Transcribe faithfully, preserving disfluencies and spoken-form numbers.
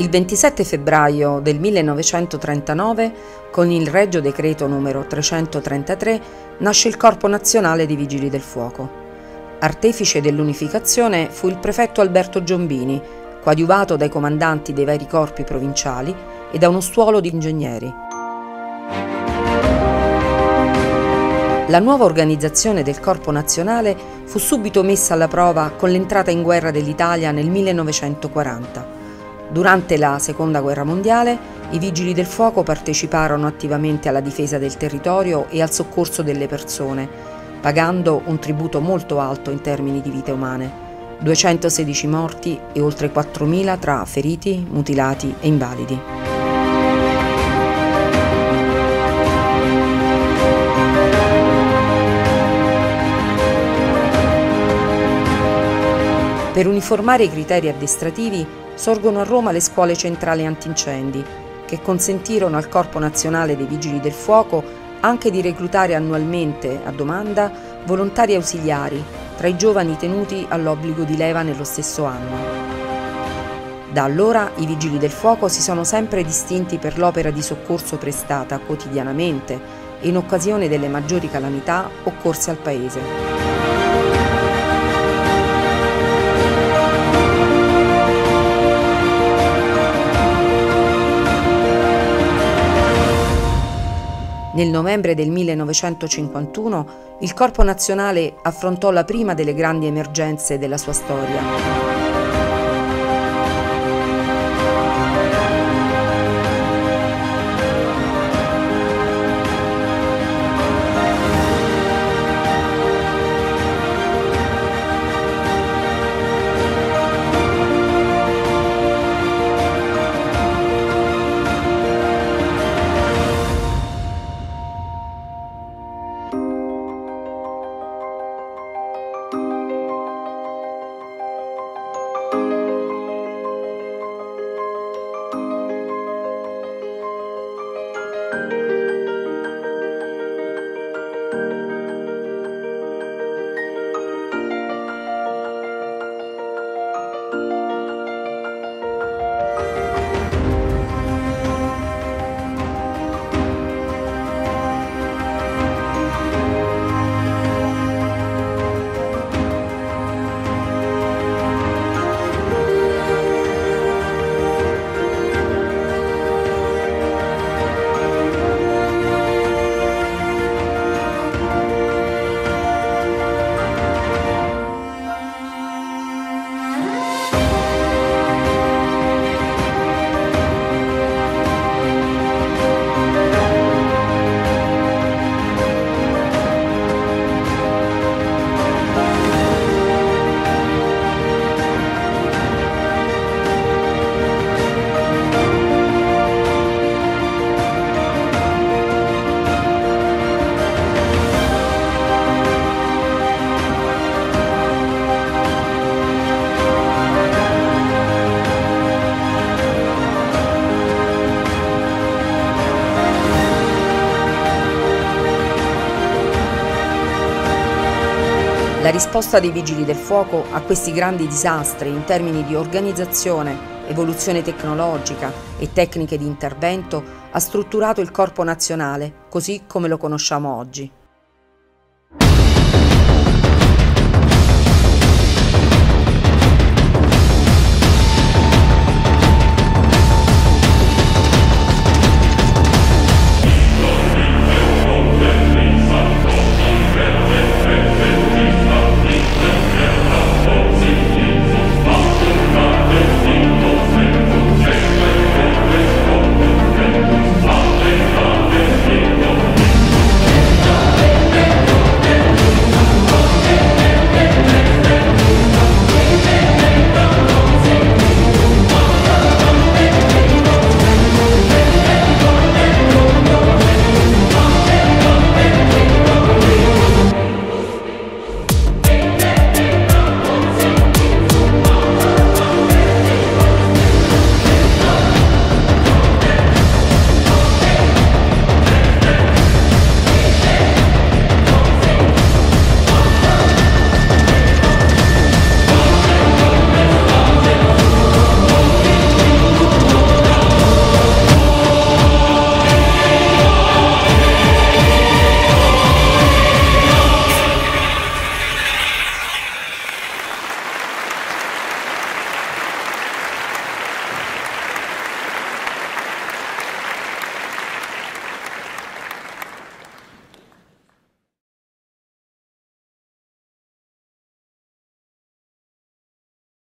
Il ventisette febbraio del millenovecentotrentanove, con il Regio Decreto numero trecentotrentatré, nasce il Corpo Nazionale dei Vigili del Fuoco. Artefice dell'unificazione fu il prefetto Alberto Giombini, coadiuvato dai comandanti dei vari corpi provinciali e da uno stuolo di ingegneri. La nuova organizzazione del Corpo Nazionale fu subito messa alla prova con l'entrata in guerra dell'Italia nel millenovecentoquaranta. Durante la Seconda Guerra Mondiale, i Vigili del Fuoco parteciparono attivamente alla difesa del territorio e al soccorso delle persone, pagando un tributo molto alto in termini di vite umane: duecentosedici morti e oltre quattromila tra feriti, mutilati e invalidi. Per uniformare i criteri addestrativi sorgono a Roma le scuole centrali antincendi, che consentirono al Corpo Nazionale dei Vigili del Fuoco anche di reclutare annualmente, a domanda, volontari ausiliari, tra i giovani tenuti all'obbligo di leva nello stesso anno. Da allora i Vigili del Fuoco si sono sempre distinti per l'opera di soccorso prestata quotidianamente e in occasione delle maggiori calamità occorse al Paese. Nel novembre del millenovecentocinquantuno il Corpo Nazionale affrontò la prima delle grandi emergenze della sua storia. La risposta dei Vigili del Fuoco a questi grandi disastri in termini di organizzazione, evoluzione tecnologica e tecniche di intervento ha strutturato il Corpo Nazionale così come lo conosciamo oggi.